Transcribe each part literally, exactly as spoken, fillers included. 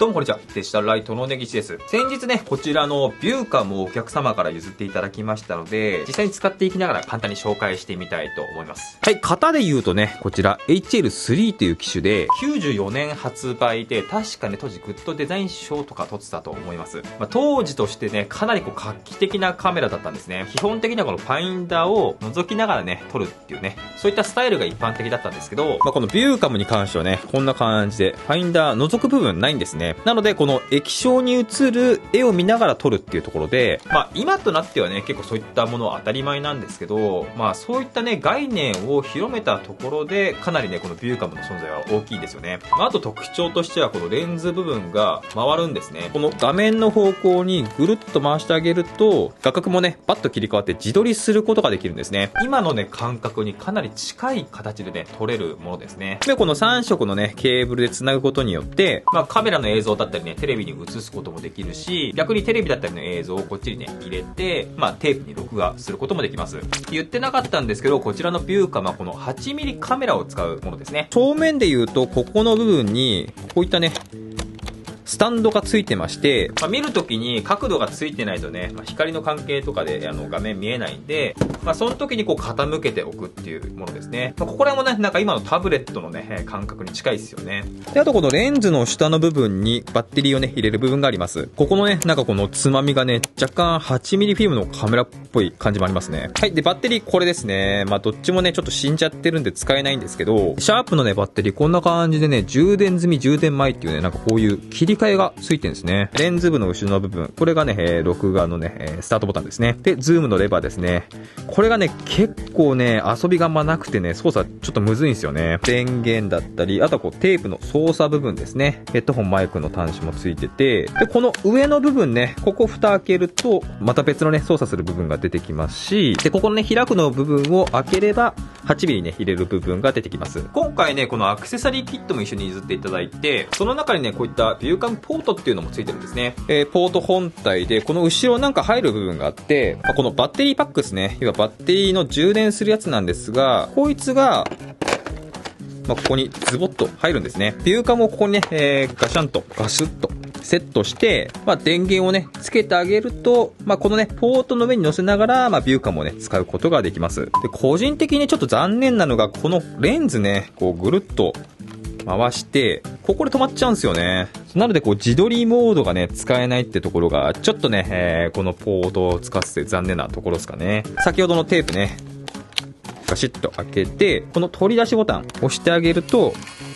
どうもこんにちは。デジタルライトの根岸です。先日ね、こちらのビューカムをお客様から譲っていただきましたので、実際に使っていきながら簡単に紹介してみたいと思います。はい、型で言うとね、こちら エイチエルスリー という機種で、きゅうじゅうよねん発売で、確かね、当時グッドデザイン賞とか取ってたと思います。まあ、当時としてね、かなりこう画期的なカメラだったんですね。基本的にはこのファインダーを覗きながらね、撮るっていうね、そういったスタイルが一般的だったんですけど、まあ、このビューカムに関してはね、こんな感じで、ファインダー覗く部分ないんですね。なので、この液晶に映る絵を見ながら撮るっていうところで、まあ今となってはね、結構そういったものは当たり前なんですけど、まあそういったね、概念を広めたところで、かなりね、このビューカムの存在は大きいですよね。まあ、あと特徴としては、このレンズ部分が回るんですね。この画面の方向にぐるっと回してあげると、画角もね、パッと切り替わって自撮りすることができるんですね。今のね、感覚にかなり近い形でね、撮れるものですね。で、このさん色のね、ケーブルで繋ぐことによって、まあカメラの映像だったりね、テレビに映すこともできるし、逆にテレビだったりの映像をこっちにね、入れて、まあテープに録画することもできます。言ってなかったんですけど、こちらのビューカムはこのはちミリカメラを使うものですね。正面で言うと、ここの部分に、こういったね、スタンドがついてまして、まあ、見るときに角度がついてないとね、まあ、光の関係とかであの画面見えないんで、まあ、その時にこう傾けておくっていうものですね。まあ、ここら辺もね、なんか今のタブレットのね、感覚に近いですよね。で、あとこのレンズの下の部分にバッテリーをね、入れる部分があります。ここのね、なんかこのつまみがね、若干はちミリフィルムのカメラっぽい感じもありますね。はい。で、バッテリーこれですね。まあ、どっちもね、ちょっと死んじゃってるんで使えないんですけど、シャープのね、バッテリーこんな感じでね、充電済み、充電前っていうね、なんかこういう切り替えがついてるんですね。レンズ部の後ろの部分。これがね、えー、録画のね、えー、スタートボタンですね。で、ズームのレバーですね。これがね、結構ね、遊びがあんまなくてね、操作ちょっとむずいんですよね。電源だったり、あとはこうテープの操作部分ですね。ヘッドホンマイクの端子もついてて、で、この上の部分ね、ここ蓋開けると、また別のね、操作する部分が出てきますし、で、ここのね、開くの部分を開ければ、はちミリね、入れる部分が出てきます。今回ね、このアクセサリーキットも一緒に譲っていただいて、その中にね、こういったビューカムポートっていうのもついてるんですね。えー、ポート本体で、この後ろなんか入る部分があって、まあ、このバッテリーパックですね。要はバッテリーの充電するやつなんですが、こいつが、まあ、ここにズボッと入るんですね。ビューカムをここにね、えー、ガシャンと、ガシュッとセットして、まあ、電源をね、つけてあげると、まあ、このね、ポートの上に乗せながら、まあ、ビューカムをね、使うことができます。で、個人的にね、ちょっと残念なのが、このレンズね、こう、ぐるっと、回して、ここで止まっちゃうんですよね。なので、こう、自撮りモードがね、使えないってところが、ちょっとね、えー、このポートを使って残念なところですかね。先ほどのテープね、ガシッと開けて、この取り出しボタン押してあげると、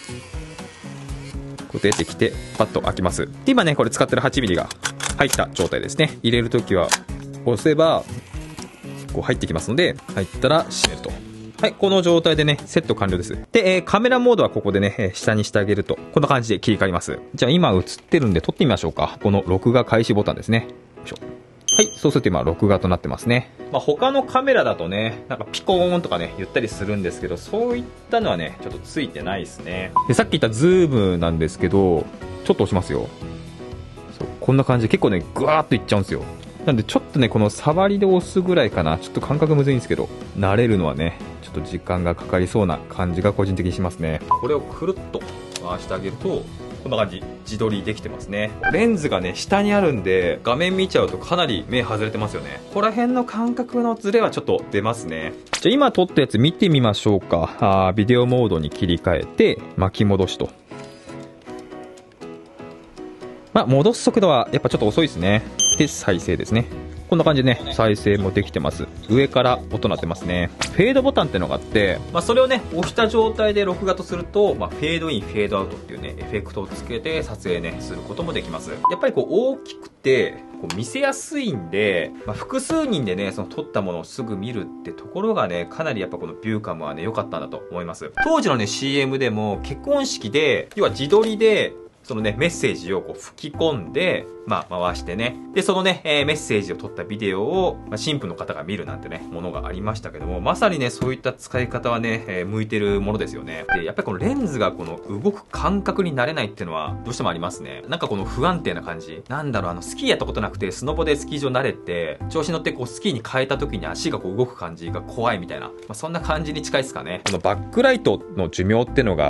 こう出てきて、パッと開きます。で、今ね、これ使ってるはちミリが入った状態ですね。入れるときは、押せば、こう入ってきますので、入ったら閉めると。はい、この状態でね、セット完了です。で、えー、カメラモードはここでね、えー、下にしてあげると、こんな感じで切り替わります。じゃあ今映ってるんで撮ってみましょうか。この録画開始ボタンですね。よいしょ。はい、そうすると今録画となってますね。まあ、他のカメラだとね、なんかピコーンとかね、言ったりするんですけど、そういったのはね、ちょっとついてないですね。で、さっき言ったズームなんですけど、ちょっと押しますよ。そう、こんな感じで結構ね、ぐわーっといっちゃうんですよ。なんでちょっとね、この触りで押すぐらいかな。ちょっと感覚むずいんですけど、慣れるのはね、ちょっと時間がかかりそうな感じが個人的にしますね。これをくるっと回してあげると、こんな感じ、自撮りできてますね。レンズがね、下にあるんで、画面見ちゃうとかなり目外れてますよね。ここら辺の感覚のズレはちょっと出ますね。じゃあ今撮ったやつ見てみましょうか。あー、ビデオモードに切り替えて、巻き戻しと。まあ、戻す速度はやっぱちょっと遅いですね。で、再生ですね。こんな感じでね、再生もできてます。上から音鳴ってますね。フェードボタンってのがあって、まあ、それをね、押した状態で録画とすると、まあ、フェードイン、フェードアウトっていうね、エフェクトをつけて撮影ね、することもできます。やっぱりこう、大きくて、こう見せやすいんで、まあ、複数人でね、その撮ったものをすぐ見るってところがね、かなりやっぱこのビューカムはね、良かったんだと思います。当時のね、シーエム でも、結婚式で、要は自撮りで、そのね、メッセージをこう吹き込んで、 まあ、回してね。で、そのね、えー、メッセージを撮ったビデオを、まあ、新婦の方が見るなんてね、ものがありましたけども、まさにね、そういった使い方はね、えー、向いてるものですよね。で、やっぱりこのレンズがこの動く感覚になれないっていうのは、どうしてもありますね。なんかこの不安定な感じ。なんだろう、あの、スキーやったことなくて、スノボでスキー場慣れて、調子乗ってこう、スキーに変えた時に足がこう動く感じが怖いみたいな。まあ、そんな感じに近いですかね。このバックライトの寿命ってのがあって、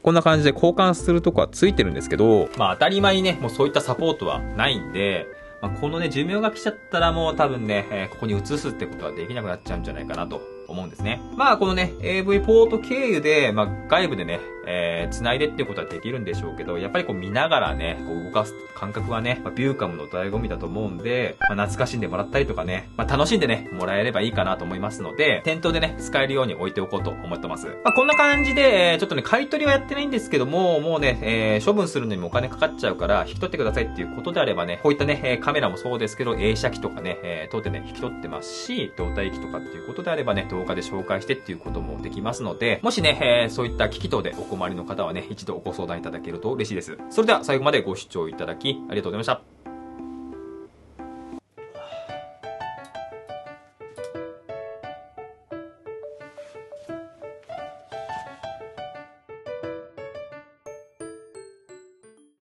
こんな感じで交換するとこはついてるんですけど、まあ当たり前にね、もうそういったサポートはないんで、まあ、このね、寿命が来ちゃったらもう多分ね、えー、ここに移すってことはできなくなっちゃうんじゃないかなと思うんですね。まあこのね、エーブイ ポート経由で、まあ外部でね、えー、繋いでっていうことはできるんでしょうけど、やっぱりこう見ながらね、こう動かす感覚はね、まあ、ビューカムの醍醐味だと思うんで、まあ、懐かしんでもらったりとかね、まあ楽しんでね、もらえればいいかなと思いますので、店頭でね、使えるように置いておこうと思ってます。まあこんな感じで、えー、ちょっとね、買い取りはやってないんですけども、もうね、えー、処分するのにもお金かかっちゃうから、引き取ってくださいっていうことであればね、こういったね、えー、カメラもそうですけど、映写機とかね、えー、当店ね、引き取ってますし、動体機とかっていうことであればね、動画で紹介してっていうこともできますので、もしね、えー、そういった機器等でお困りの方はね、一度ご相談いただけると嬉しいです。それでは最後までご視聴いただきありがとうございました。